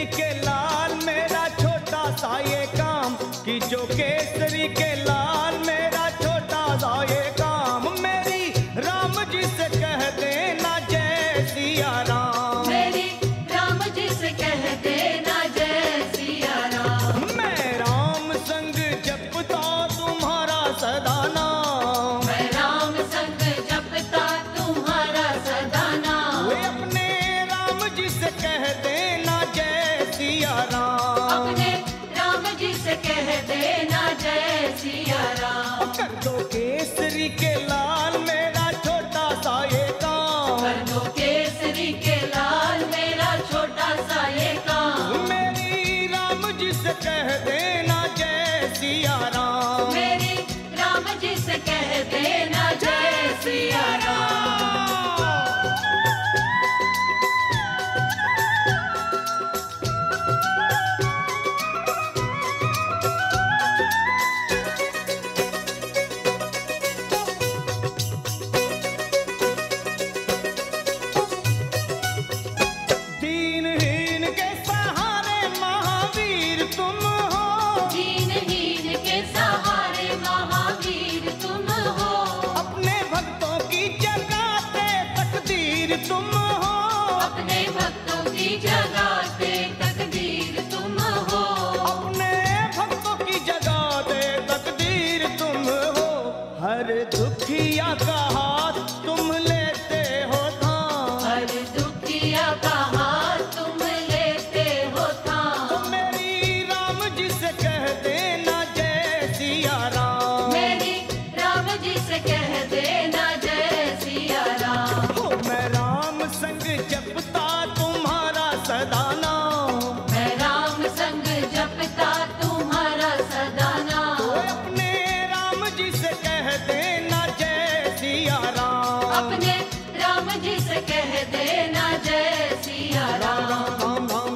केसरी के लाल मेरा छोटा सा ये काम, कि जो केसरी के लाल मेरा छोटा सा ये काम, मेरी राम जी से कह देना जय सिया राम, मेरी राम जी से कह देना जय सिया राम। मैं राम संग जपता तुम्हारा सदा नाम, मैं राम संग जपता तुम्हारा सदा नाम। वे अपने राम जी से कह देना जय सिया राम, अपने राम जी से कह देना जय सिया राम। कर दो केसरी के लाल मेरा छोटा सा ये काम, कर दो केसरी के लाल मेरा छोटा सा ये काम, मेरी राम जी से कह देना जय सिया राम, मेरी राम जी से कह देना जय सिया राम। दीनहीन के सहारे महावीर तुम हो, दीनहीन के सहारे महावीर तुम हो, अपने भक्तों की जगाते तकदीर तुम हो, अपने भक्तों की जगाते तकदीर तुम हो, अपने भक्तों की जगाते तकदीर तुम हो, हर दुखिया का हाथ तुम लेते हो थाम, हर दुखिया का हाथ तुम लेते हो थाम। तो मेरी राम जी से कह देना जय सिया राम, मेरी राम जी से कह देना जय सिया राम। हो मैं राम संग जपता तुम्हारा सदा नाम, मैं राम संग जपता तुम्हारा सदा तो नाम। अपने राम जी से कह देना जय सिया राम, अपने राम जी से कह देना जय सिया राम। राम राम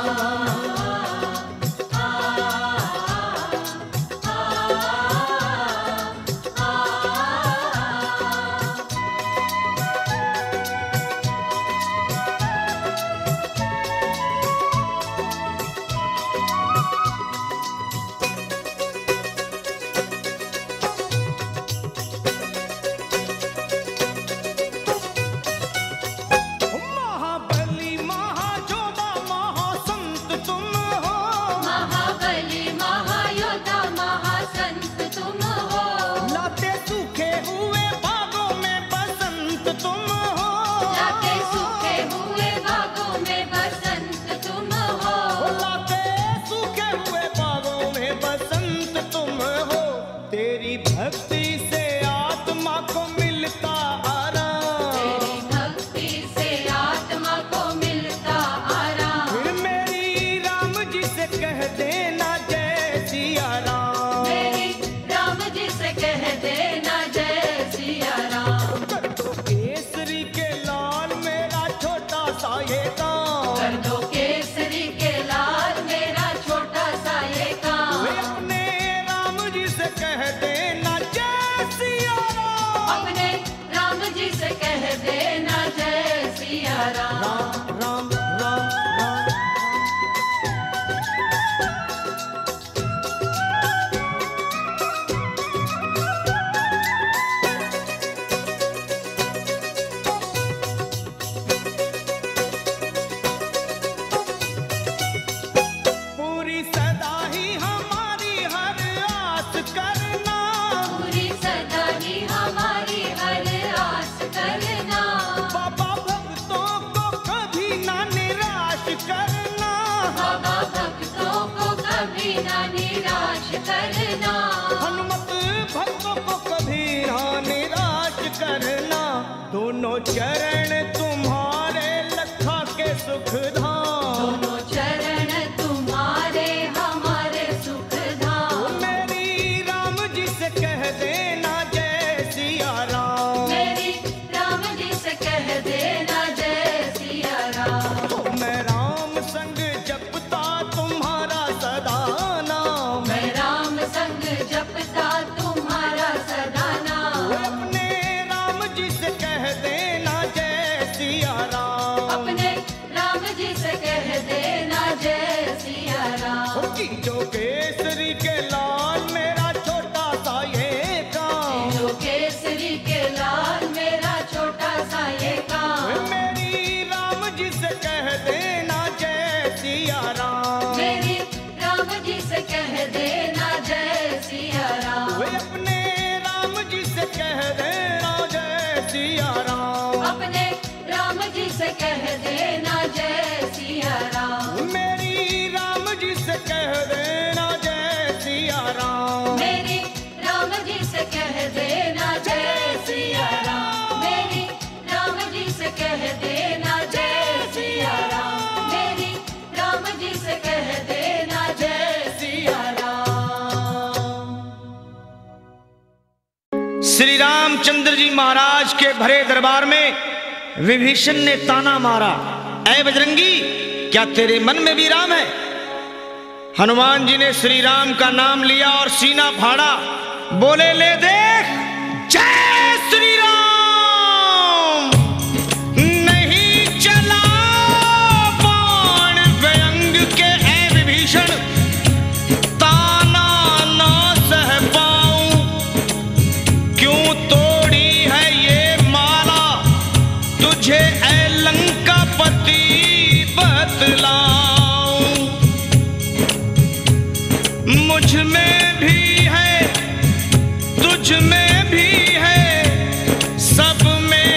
महाबली महाजोधा महासंत तुम हो, महाबली महायोद्धा महासंत तुम हो, लाते सूखे हुए बागों में बसंत तुम हो, लाते सूखे हुए बागों में बसंत तुम हो, लाते सूखे हुए बागों में बसंत तुम हो, तेरी भक्ति से आत्मा को मिलता आराम, तेरी भक्ति से आत्मा को मिलता आराम। फिर मेरी राम जी से कह देना जय सिया राम, मेरी राम जी से कह देना जय सिया राम। कर दो केसरी के लाल मेरा छोटा सा ये काम, कर दो केसरी के लाल मेरा छोटा सा ये काम, वे अपने राम जी से कह देना जय सिया राम, अपने राम जी से कह देना जय सिया राम। राम राम राम राम। पूरी सदा ही हमारी हर आस करना, पूरी सदा ही हमारी हर आस करना, बाबा भक्तों को कभी ना निराश करना, बाबा भक्तों को कभी ना निराश करना, हनुमत भक्तों को कभी ना निराश करना, दोनों चरण तुम्हारे लखा के सुख धाम, दोनों चरण तुम्हारे हमारे सुख धाम। मेरी राम जी से कह देना जय सिया राम, मेरी राम जी से कह देना जय सिया राम। तो मैं राम संग जपता तुम्हारा सदा नाम, मैं राम संग जपता तुम्हारा सदा नाम, अपने राम जी से कह देना जय सिया राम, अपने राम जी से कह देना जय सिया राम। मेरी राम जी से कह देना जय सिया राम। मेरी राम जी से कह देना जय सिया राम। मेरी राम जी से कह देना जय सिया राम। मेरी राम जी से कह देना जय सिया राम। श्री रामचंद्र जी महाराज के भरे दरबार में विभीषण ने ताना मारा, ऐ बजरंगी, क्या तेरे मन में भी राम है? हनुमान जी ने श्री राम का नाम लिया और सीना फाड़ा, बोले, ले देख, जय श्री राम। नहीं चला बाण व्यंग के ऐ विभीषण, ताना ना सह पाऊं। क्यों तोड़ी है ये माला, तुझे ऐ लंकापति बतलाऊं। मुझ में भी है, तुझ में भी है, सब में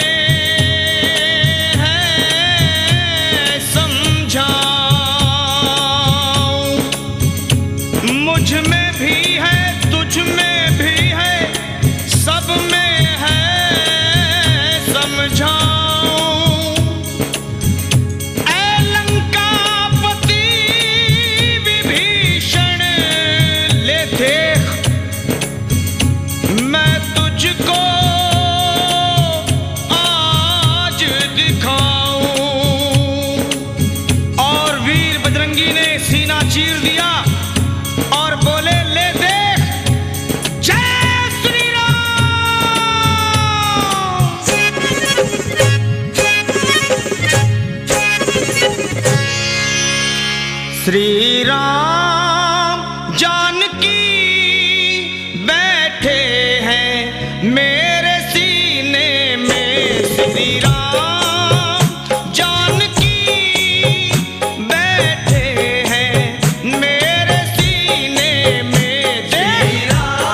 है समझाऊं। मुझ में भी है, तुझ में भी है, सब में है समझाऊं। ऐ लंकापति विभीषण, ले देख, मैं तुझको आज दिखाऊं। और वीर बजरंगी ने सीना चीर दिया और बोले, ले देख, जय श्री राम। श्री राम जानकी बैठे हैं मेरे सीने में। श्री राम जानकी बैठे हैं मेरे सीने में। देख,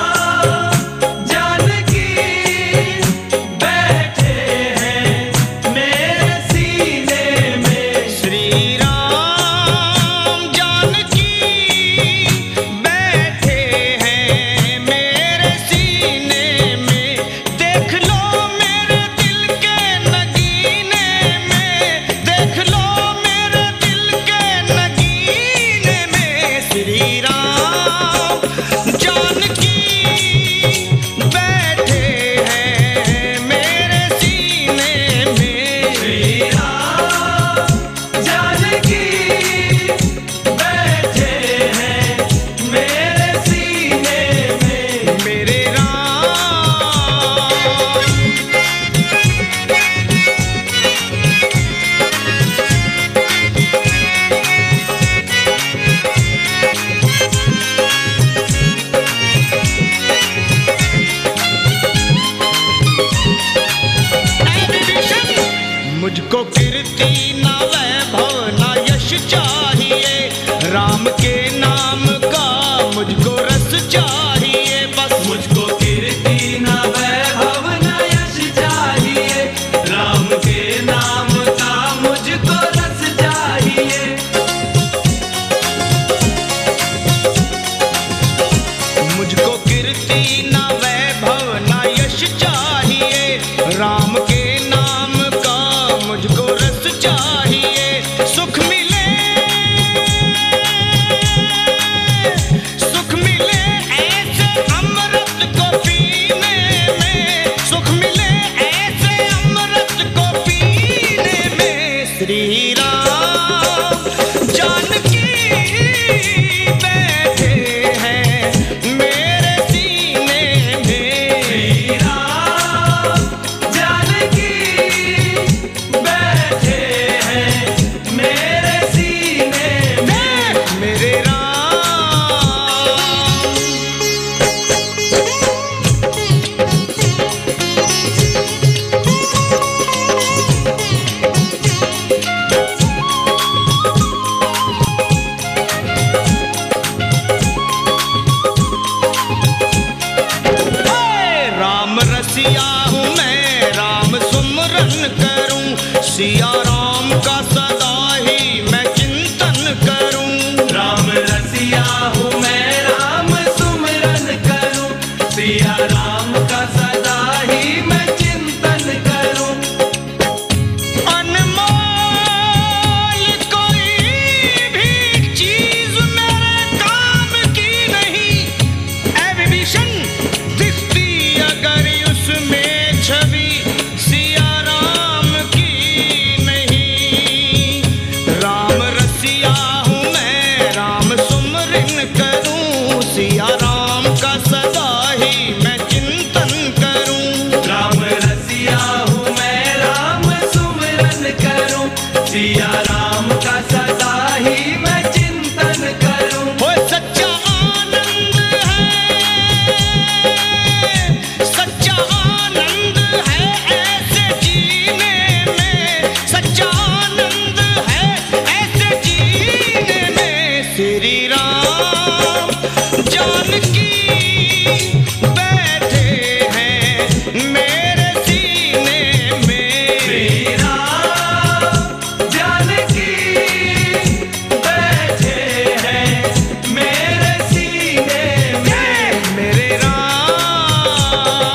जानकी बैठे हैं मेरे सीने में। श्री राम जानकी बैठे हैं मेरे सीने में। देख लो मेरे दिल के नगीने में, देख लो मेरे दिल के नगीने में। श्री राम जानकी बैठे हैं मेरे सीने में। श्री राम जानकी बैठे हैं मेरे सीने में। मेरे राम ऐ विभीषण, मुझको कीर्ति ना वैभव ना यश चाहिए, राम के नाम का मुझको रस चाहिए। बस मुझको कीर्ति ना वैभव ना यश चाहिए, राम के नाम का मुझको रस चाहिए। मुझको कीर्ति ना वैभव ना यश चाहिए, राम के नाम का मुझको रस चाहिए। सुख मिले, सुख मिले ऐसे अमृत को पीने में। सुख मिले ऐसे अमृत को पीने में। श्री राम जानकी बैठे हैं मेरे सीने में। श्री राम जानकी बैठे हैं मेरे सीने में। मेरे राम का सदा ही मैं चिंतन करूं। राम रसिया हूँ मैं, राम सुमिरन करूं, सिया राम का सदा ही मैं चिंतन करूं। अनमोल कोई भी चीज मेरे काम की नहीं, ऐ विभीषण दिखती अगर उसमें छवि सिया राम की नहीं। राम रसिया हूँ मैं, राम सुमरन करूं, सिया राम का सदा ही मैं चिंतन करूं। राम रसिया हूँ मैं, राम सुमिरन करूं, सिया राम का सदा ही मैं चिंतन करूं। वो सच्चा आनंद है, सच्चा आनंद है ऐसे जीने में, सच्चा आनंद है ऐसे जीने में। श्री राम जानकी बैठे हैं मेरे सीने में। श्री राम जानकी बैठे हैं मेरे सीने में। मेरे राम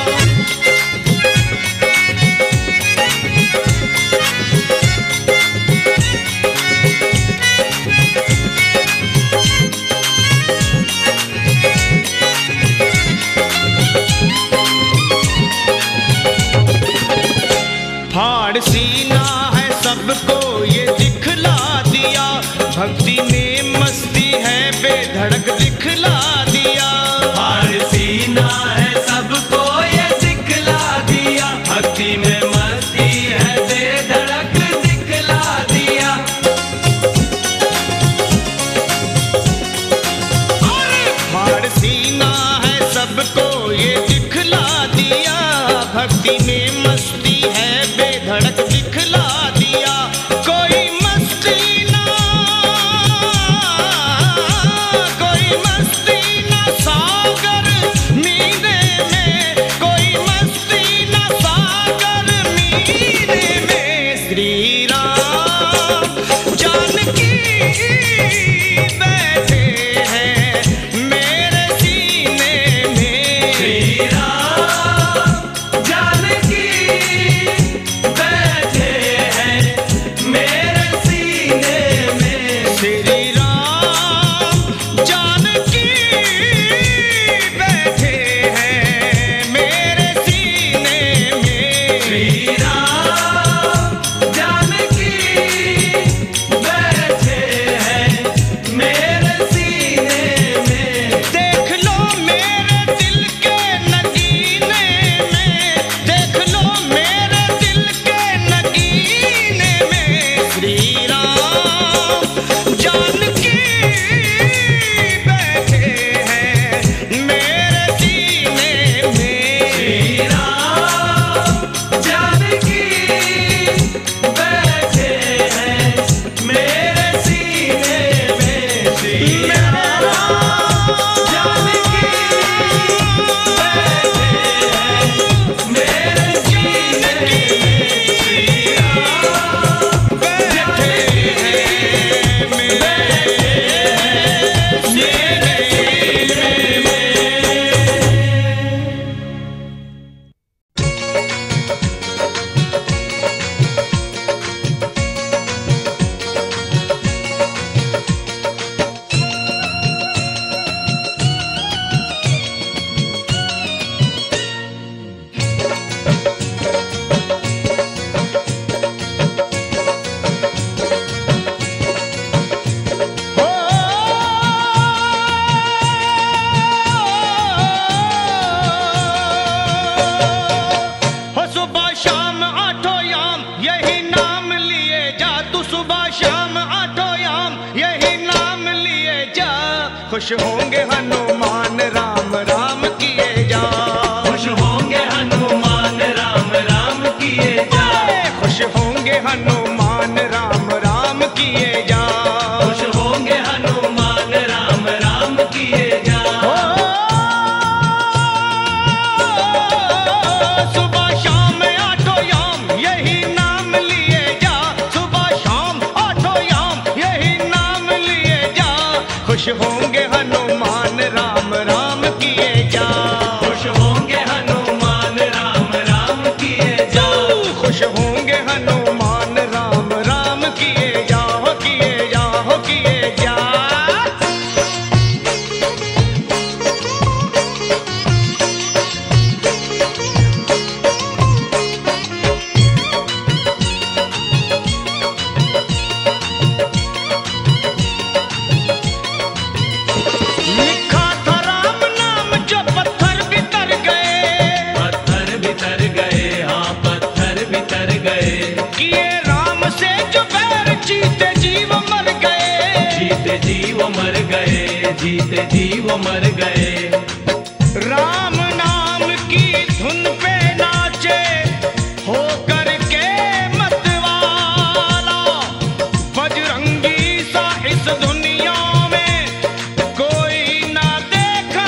फाड़ सीना है सबको ये दिखला दिया, भक्ति में मस्ती है बेधड़क दिखला दिया। हार सीना है सबको ये दिखला दिया, भक्ति में मस्ती है बेधड़क दिखला दिया। फाड़ सीना है सबको ये दिखला दिया, भक्ति में मस्ती है बेधड़क दिखला दिया। कोई मस्ती ना, कोई मस्ती ना सागर मीरे में, कोई मस्ती ना सागर मीरे में। श्री राम जानकी बैठे हैं मेरे सीने में। श्री राम जानकी बैठे हैं मेरे सीने में। श्री राम जानकी बैठे हैं मेरे सीने में। श्री राम जानकी बैठे हैं मेरे सीने में। देख लो मेरे दिल के नगीने में, देख लो मेरे दिल के नगीने में। श्री राम जानकी बैठे हैं मेरे सीने में। श्री राम जानकी बैठे हैं मेरे सीने में। श्री राम जानकी बैठे हैं मेरे सीने में। श्री राम बैठे हैं मेरे सीने में। हो सुबह शाम आठों याम यही नाम लिए जा, तू सुबह शाम आठों याम यही नाम लिए जा। खुश होंगे हनुमान राम राम किए जा, खुश होंगे हनुमान राम राम किए जा। खुश होंगे हनुमान राम राम किए जा। खुश होंगे हनुमान राम राम किए जा। सुबह शाम आठों याम यही नाम लिए जा, सुबह जीते जी वो मर गए, जीते जी वो मर गए। राम नाम की धुन पे नाचे हो करके मतवाला, बजरंगी सा इस दुनिया में कोई ना देखा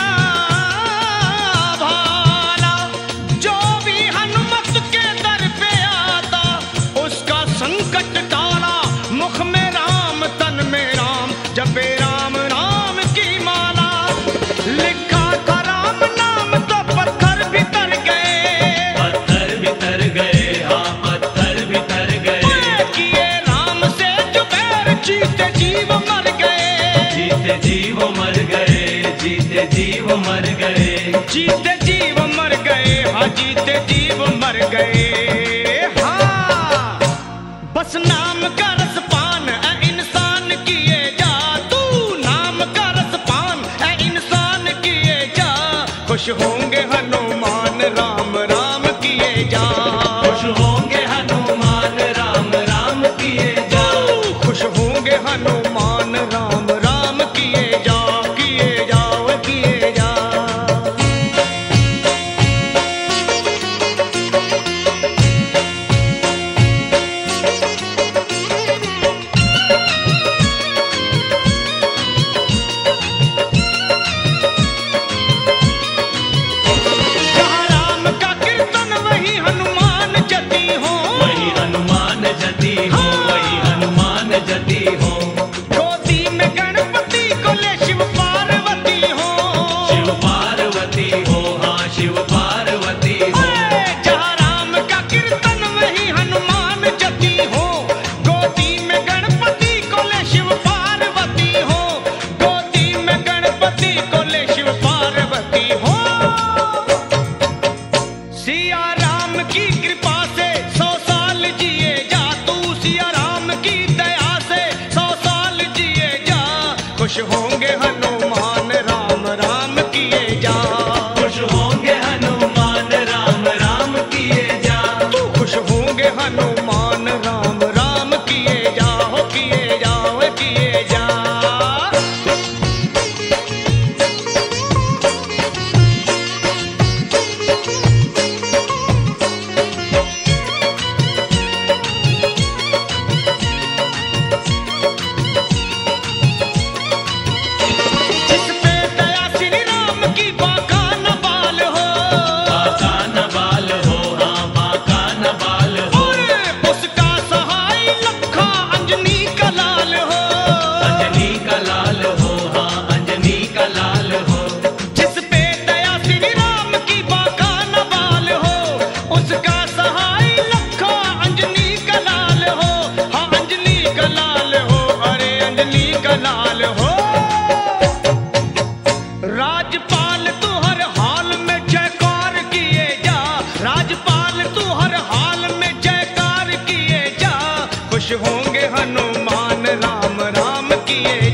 भाला। जो भी हनुमत के दर पे आता उसका संकट टाला, मुख में राम तन में राम, जपे राम नाम की माला। लिखा था राम नाम तो पत्थर भी तर गए, पत्थर भी तर गए, हाँ पत्थर भी तर गए। किए राम से जो बैर जीते जीव मर गए, जीते जी वो मर गए, जीते जी वो मर गए। जीते जीव मर गए, हाँ जीते जीव मर गए। हाँ बस नाम का रसपान ऐ इंसान किए जा, तू नाम का रसपान ऐ इंसान किए जा। खुश होंगे हनुमान राम राम किए जा, खुश होंगे हनुमान राम राम किए जा। खुश होंगे हनुमान राम राम किए जा, किए जाओ किए जा। जहाँ राम का कीर्तन वही हनुमान जती हो, वही हनुमान जती हो, वही हनुमान जती हो। गोदी में गणपति को ले शिव पार्वती हो, शिव पार्वती हो, हाँ शिव पार्वती हो। जहाँ राम का कीर्तन वही हनुमान जती हो। गोदी में गणपति को ले शिव पार्वती हो, गोदी में गणपति को ले शिव पार्वती हो। सिया राम की कृपा से 100 साल जिए जा, तू सिया राम की दया से 100 साल जिए जा। खुश होंगे हनुमान राम राम किए जा, खुश होंगे हनुमान राम राम किए जा। तू खुश होंगे हनुमान राम राम किए जा, हो किए जाओ किए जा। जिस पे दया श्री राम की बाका न बाल हो, बाका न बाल हो, हाँ बाका न बाल हो। उसका सहाय लखा अंजनी का लाल हो, अंजनी का लाल हो, हाँ अंजनी का लाल हो। जिस पे दया श्री राम की बाका न बाल हो, उसका सहाय लखा अंजनी का लाल हो, हाँ अंजनी का लाल हो, अरे अंजनी का लाल हो। राजपाल तू हर हाल में जयकार किए जा, राजपाल तू हर हाल में जयकार किए जा। खुश होंगे हनुमान राम राम किए